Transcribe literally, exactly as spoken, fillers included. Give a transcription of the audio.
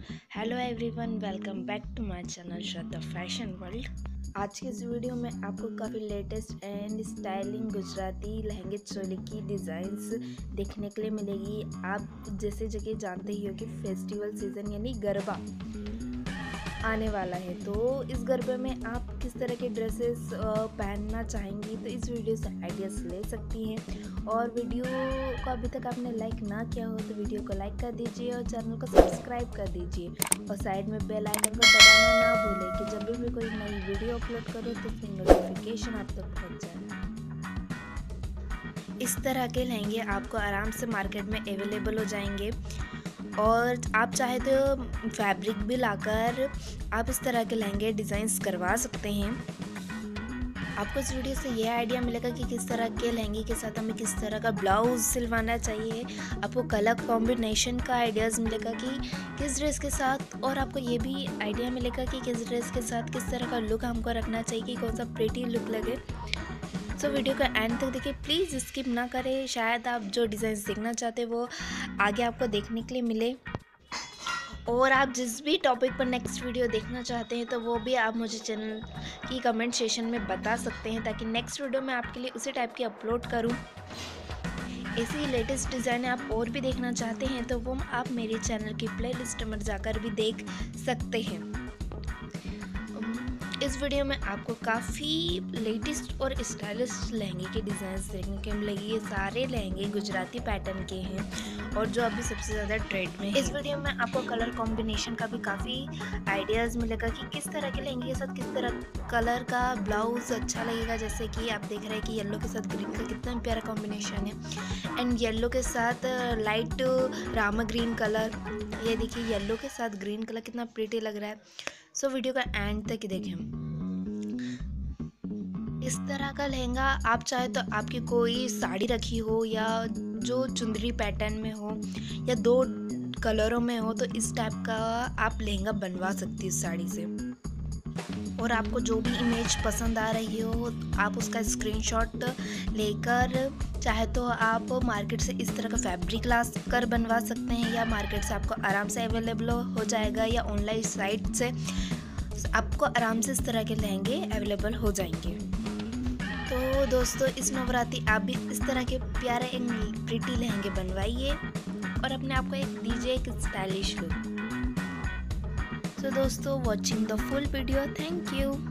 Hello everyone, welcome back to my channel Shraddha fashion world. आज के इस वीडियो में आपको काफ़ी लेटेस्ट एंड स्टाइलिंग गुजराती लहंगे चोली की डिज़ाइंस देखने के लिए मिलेगी। आप जैसे जगह जानते ही हो कि फेस्टिवल सीज़न यानी गरबा आने वाला है, तो इस गरबे में आप किस तरह के ड्रेसेस पहनना चाहेंगी तो इस वीडियो से आइडियाज़ ले सकती हैं। और वीडियो को अभी तक आपने लाइक ना किया हो तो वीडियो को लाइक कर दीजिए और चैनल को सब्सक्राइब कर दीजिए और साइड में बेल आइकन को दबाना ना भूलें कि जब भी कोई नई वीडियो अपलोड करो तो उसकी नोटिफिकेशन आप तक पहुँच जाए। इस तरह के लहंगे आपको आराम से मार्केट में अवेलेबल हो जाएंगे और आप चाहे तो फैब्रिक भी लाकर आप इस तरह के लहंगे डिज़ाइंस करवा सकते हैं। आपको इस वीडियो से यह आइडिया मिलेगा कि किस तरह के लहंगे के साथ हमें किस तरह का ब्लाउज सिलवाना चाहिए। आपको कलर कॉम्बिनेशन का आइडियाज़ मिलेगा कि किस ड्रेस के साथ, और आपको ये भी आइडिया मिलेगा कि किस ड्रेस के साथ किस तरह का लुक हमको रखना चाहिए कि कौन सा प्रिटी लुक लगे। सो so, वीडियो का एंड तक देखिए, प्लीज़ स्किप ना करें। शायद आप जो डिज़ाइन देखना चाहते हैं वो आगे आपको देखने के लिए मिले, और आप जिस भी टॉपिक पर नेक्स्ट वीडियो देखना चाहते हैं तो वो भी आप मुझे चैनल की कमेंट सेशन में बता सकते हैं ताकि नेक्स्ट वीडियो में आपके लिए उसी टाइप की अपलोड करूं। ऐसी लेटेस्ट डिज़ाइन आप और भी देखना चाहते हैं तो वो आप मेरे चैनल की प्लेलिस्ट में जाकर भी देख सकते हैं। इस वीडियो में आपको काफ़ी लेटेस्ट और स्टाइलिश लहंगे के डिज़ाइंस देखने के मिलेगी। ये सारे लहंगे गुजराती पैटर्न के हैं और जो अभी सबसे ज़्यादा ट्रेंड में है। इस वीडियो में आपको कलर कॉम्बिनेशन का भी काफ़ी आइडियाज़ मिलेगा कि किस तरह के लहंगे के साथ किस तरह कलर का ब्लाउज अच्छा लगेगा। जैसे कि आप देख रहे हैं कि येलो के साथ ग्रीन का कितना प्यारा कॉम्बिनेशन है, एंड येलो के साथ लाइट रामा ग्रीन कलर। ये देखिए, येलो के साथ ग्रीन कलर कितना प्रिटी लग रहा है। सो so, वीडियो का एंड तक देखें। इस तरह का लहंगा आप चाहे तो आपकी कोई साड़ी रखी हो या जो चुंदरी पैटर्न में हो या दो कलरों में हो तो इस टाइप का आप लहंगा बनवा सकती हो साड़ी से। और आपको जो भी इमेज पसंद आ रही हो आप उसका स्क्रीनशॉट लेकर चाहे तो आप मार्केट से इस तरह का फैब्रिक ला कर बनवा सकते हैं, या मार्केट से आपको आराम से अवेलेबल हो जाएगा, या ऑनलाइन साइट से आपको आराम से इस तरह के लहंगे अवेलेबल हो जाएंगे। तो दोस्तों, इस नवरात्रि आप भी इस तरह के प्यारे एक प्रिटी लहंगे बनवाइए और अपने आप को एक दीजिए एक स्टाइलिश लुक। तो दोस्तों, watching the full video, thank you.